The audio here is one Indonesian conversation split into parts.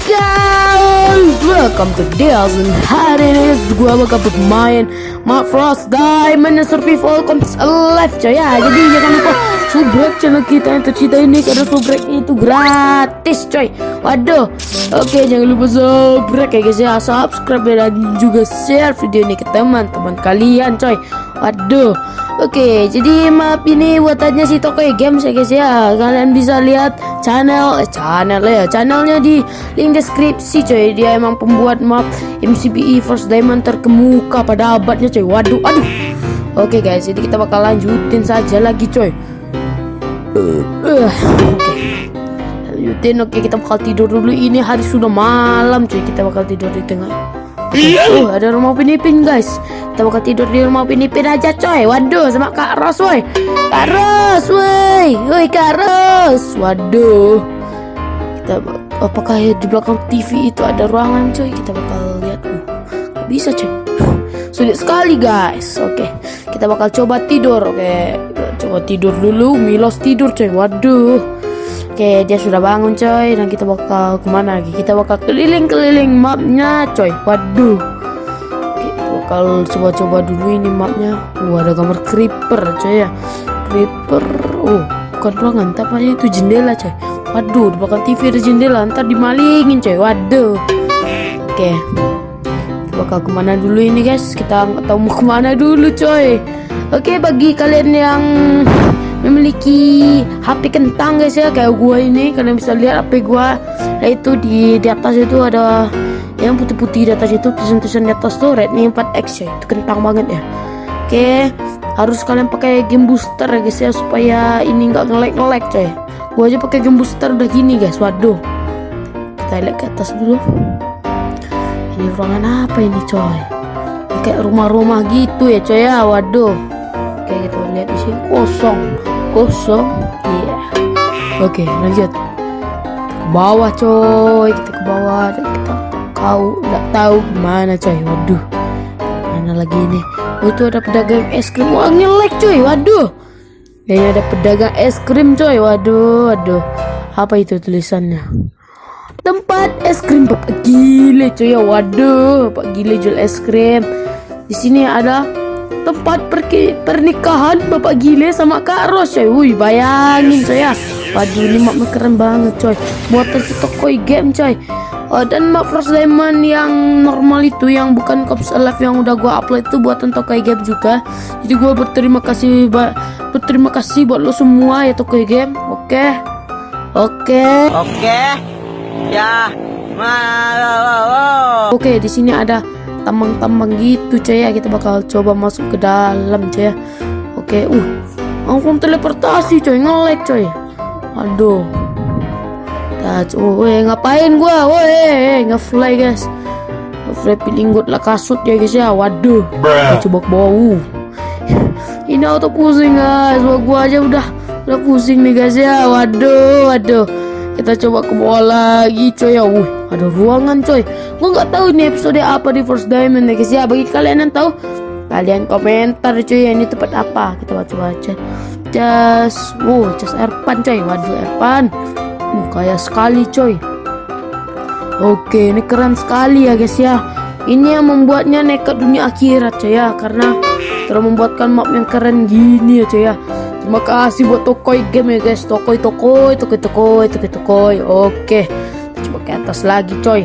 guys, welcome to Deals. Dan hari ini gue bakal bermain Frost Diamond Survival Comes Alive coy ya. Jadi jangan lupa subrek channel kita yang tercinta ini, karena subreknya itu gratis coy. Waduh, oke, jangan lupa subrek ya guys ya, subscribe dan juga share video ini ke teman-teman kalian coy. Waduh, oke, jadi map ini buatannya si Tokoy Games ya guys ya. Kalian bisa lihat channelnya di link deskripsi coy. Dia emang pembuat map MCBE First Diamond terkemuka pada abadnya coy. Waduh, aduh. Oke guys, jadi kita bakal lanjutin saja lagi coy. Oke, lanjutin. Oke, kita bakal tidur dulu. Ini hari sudah malam coy. Kita bakal tidur di tengah. Ada rumah Pinipin guys. Kita bakal tidur di rumah Pinipin aja coy. Waduh, sama Kak Ros woi. Kak Ros woi. Woi Kak Ros. Waduh. Kita apakah di belakang TV itu ada ruangan coy? Kita bakal lihat. Gak bisa coy. Sulit sekali guys. Oke, kita bakal coba tidur. Oke, coba tidur dulu. Milos tidur coy. Waduh. Oke, dia sudah bangun coy. Dan kita bakal kemana lagi? Kita bakal keliling-keliling mapnya coy. Waduh. Oke, kita bakal coba-coba dulu ini mapnya. Ada gambar creeper coy ya. Creeper. Bukan ruangan, tapi itu jendela coy. Waduh, di belakang TV ada jendela. Ntar dimalingin coy. Waduh. Oke, kita bakal kemana dulu ini guys? Kita nggak tahu mau kemana dulu coy. Oke, bagi kalian yang memiliki HP kentang guys ya, kayak gua ini, kalian bisa lihat HP gua. Nah, itu di atas itu ada yang putih-putih, di atas itu tulisan-tulisan di atas tuh Redmi 4X ya. Itu kentang banget ya. Oke, harus kalian pakai game booster ya guys ya, supaya ini nggak nge-lag coy. Gua aja pakai game booster udah gini guys. Waduh, kita lihat ke atas dulu. Ini ruangan apa ini coy? Kayak rumah-rumah gitu ya coy ya. Waduh. Oke, kita lihat di sini kosong, iya. Oke, lanjut ke bawah coy. Kita ke bawah, kita nggak tahu gimana coy. Waduh, mana lagi ini? Itu ada pedagang es krim. Wah, nge-lag coy. Waduh, kayaknya ada pedagang es krim coy. Waduh, apa itu tulisannya? Tempat es krim Bapak Gile coy ya. Waduh, Bapak Gile jual es krim. Di sini ada tempat pernikahan Bapak Gile sama Kak Ros coy. Wih, bayangin coy ya. Waduh, ini mapnya keren banget coy. Buatan si Tokoy Game coy. Dan map Frost Diamond yang normal itu, yang bukan Cops Alive yang udah gua upload itu buatan Tokoy Game juga. Jadi gua berterima kasih buat lo semua ya Tokoy Game. Oke. Ya. Oke, di sini ada tambang-tambang gitu coy ya. Kita bakal coba masuk ke dalam coy ya. Oke, langsung teleportasi coy, nge-lag coy. Aduh. Ngapain gua? Nge-fly guys. Nge-fly pilinggut lah kasut ya guys ya. Waduh. Kita coba ke bawah. Ini auto pusing guys. Gua aja udah pusing nih guys ya. Waduh. Kita coba ke bawah lagi coy ya. Ada ruangan coy. Gua nggak tahu ini episode apa di First Diamond ya guys ya. Bagi kalian yang tahu, kalian komentar coy ya, ini tempat apa. Kita baca jas Erpan coy. Waduh, Erpan. Kaya sekali coy. Oke, ini keren sekali ya guys ya. Ini yang membuatnya nekat dunia akhirat coy ya, karena telah membuatkan map yang keren gini ya coy ya. Terima kasih buat Tokoy Game ya guys. Tokoy. Oke, kita coba ke atas lagi coy.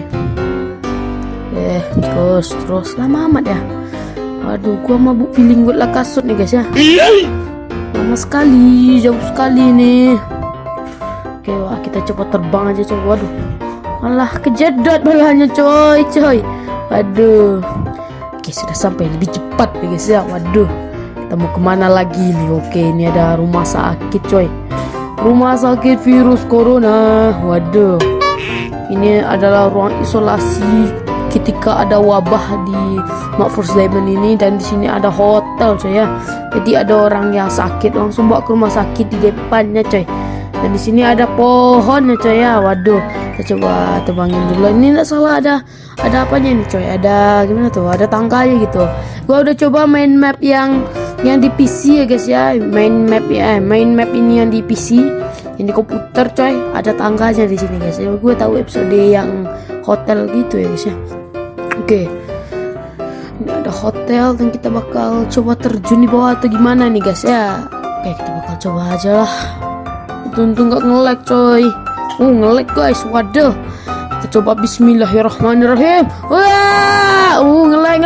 Terus lama amat ya. Aduh, gua mabuk feeling buat lah kasut nih guys ya. Lama sekali, jauh sekali nih. Oke, kita coba terbang aja coy. Waduh, malah kejedot balanya coy. Waduh. Oke, sudah sampai lebih cepat nih guys ya. Waduh, kita mau kemana lagi nih? Oke, ini ada rumah sakit coy. Rumah sakit virus corona. Waduh, ini adalah ruang isolasi ketika ada wabah di map First Diamond ini. Dan di sini ada hotel coy ya. Jadi ada orang yang sakit langsung bawa ke rumah sakit di depannya coy. Dan di sini ada pohon ya coy ya. Waduh, kita coba terbangin dulu. Ini nggak salah ada apanya nih coy. Ada gimana tuh? Ada tangganya gitu. Gua udah coba main map yang di PC ya guys ya. Main map ini yang di PC. ini komputer coy, ada tangganya di sini guys. Gue tahu episode yang hotel gitu ya guys ya. Oke, ini ada hotel dan kita bakal coba terjun di bawah atau gimana nih guys ya. Oke, kita bakal coba aja lah. Untung nggak nge-lag coy. Nge-lag guys, waduh. Kita coba bismillahirrahmanirrahim. Wah, nge-lag.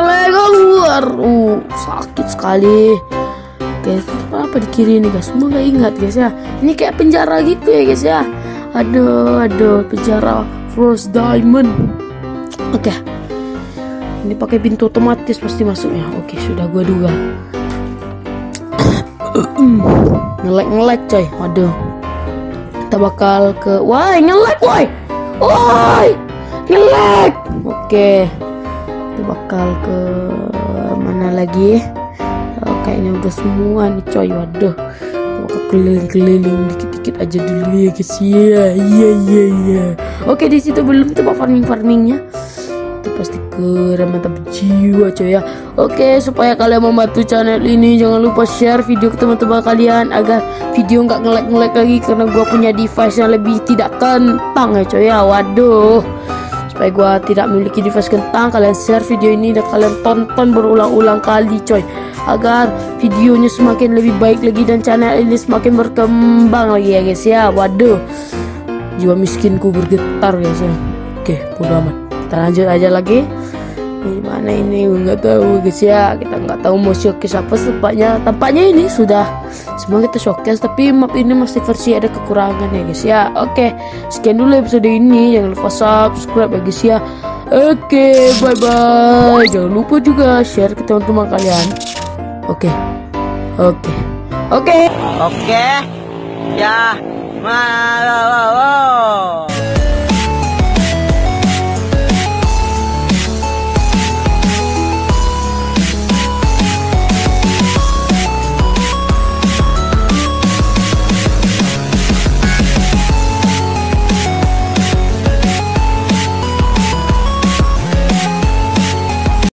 Sakit sekali. Oke, apa di kiri nih guys? Semua nggak ingat guys ya. Ini kayak penjara gitu ya guys ya. Aduh, penjara Frost Diamond. Oke, ini pakai pintu otomatis pasti masuknya. Oke, sudah gua duga. Nge-lag coy. Waduh. Kita bakal ke, wah nge-lag woi. Woi, nge-lag. Oke, kita bakal ke mana lagi? Kayaknya udah semua nih coy. Waduh, kita bakal keliling-keliling dikit-dikit aja dulu ya guys. Iya. Oke, di situ belum tempat farmingnya. Itu pasti keren, mantap jiwa coy ya. Oke, supaya kalian membantu channel ini, jangan lupa share video ke teman-teman kalian agar video nggak nge-lag lagi, karena gua punya device yang lebih tidak kentang ya coy ya. Waduh, supaya gua tidak memiliki device kentang, kalian share video ini dan kalian tonton berulang-ulang kali coy, agar videonya semakin lebih baik lagi dan channel ini semakin berkembang lagi ya guys ya. Waduh, jiwa miskinku bergetar guys ya. Oke, bodo amat, kita lanjut aja lagi. Ini mana ini, gue nggak tahu guys ya. Kita nggak tahu mau showcase apa. Tampaknya ini sudah semua kita showcase, tapi map ini masih versi ada kekurangan ya guys ya. Oke, sekian dulu episode ini. Jangan lupa subscribe ya guys ya. Oke, bye bye. Jangan lupa juga share ke teman-teman kalian. Oke. Ya,